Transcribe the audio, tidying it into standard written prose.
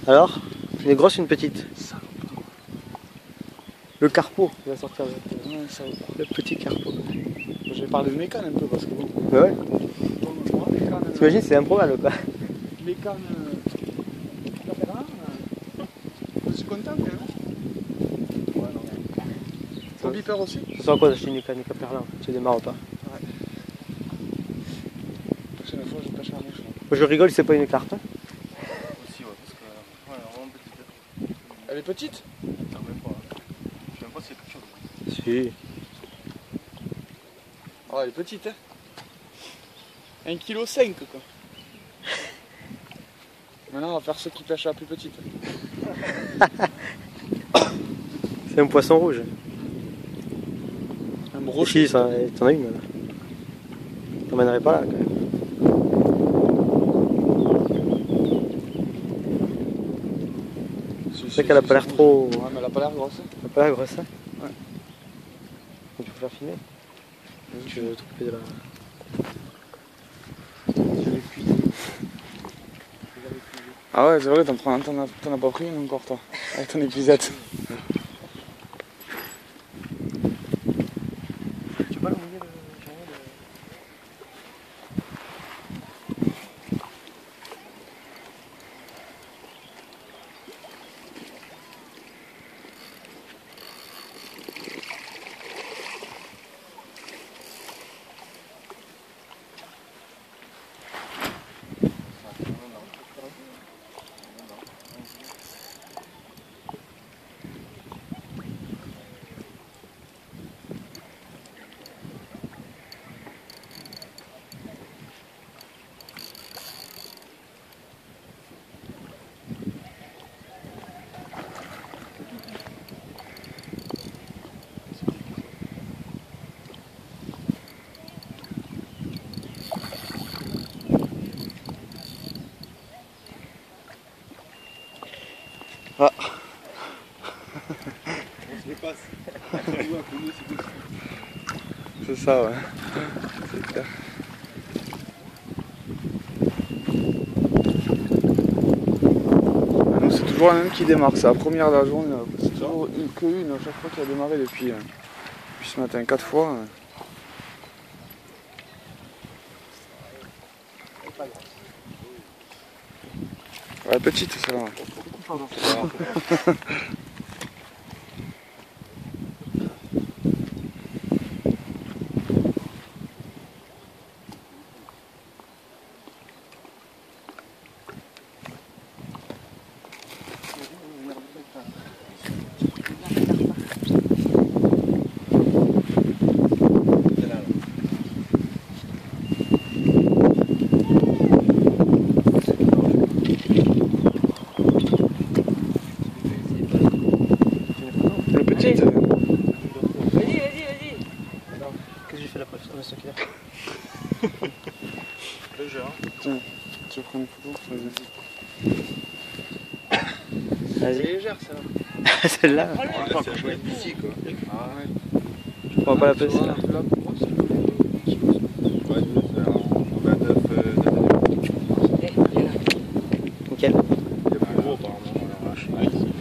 Alors, une grosse, une petite? Le carpo, il va sortir le petit carpo. Je vais parler de mes cannes un peu parce que bon. Bah ouais. T'imagines, c'est improbable quoi. Les cannes. Je suis content quand même. Ouais, non. Ton beeper aussi? Ce soir quoi d'acheter une canne Caperlin? Tu démarres pas. Ouais. La prochaine fois, je pêche à la mouche. Moi je rigole, c'est pas une carte. Aussi, ouais, parce que. Ouais, elle est vraiment petite. Elle est petite? Non, même pas. Je sais même pas si c'est quelque chose. Si. Oh, elle est petite, hein. 1,5 kg quoi. Maintenant, on va faire ceux qui pêchent la plus petite. C'est un poisson rouge. Un brochet. Si, t'en as une là. T'emmènerais pas là quand même. C'est vrai qu'elle a pas l'air trop. Ouais, mais elle a pas l'air grosse. Elle a pas l'air grosse, hein. Ouais. Donc tu peux faire filmer. Tu veux t'occuper de la. Ah ouais, c'est vrai, t'en as pas pris une encore toi, avec ton épuisette. Tu peux pas le mouiller le Ah. On se dépasse. C'est ça, ouais. C'est clair. Ah, nous, c'est toujours la même qui démarre, c'est la première de la journée. C'est toujours une à chaque fois qui a démarré depuis ce matin, 4 fois. Ouais, petite, celle-là. Elle est petite. Vas-y. Qu'est-ce que j'ai fait la prochaine fois? Le jeu, hein. Tiens, tu prends une photo, vas-y. Vas-y. Légère, celle-là. Celle-là. C'est la chouette d'ici, quoi. Ah ouais. Je prends pas la place. Ouais, je vais faire en 29. Nickel. Il est plus gros, apparemment, à l'arrache.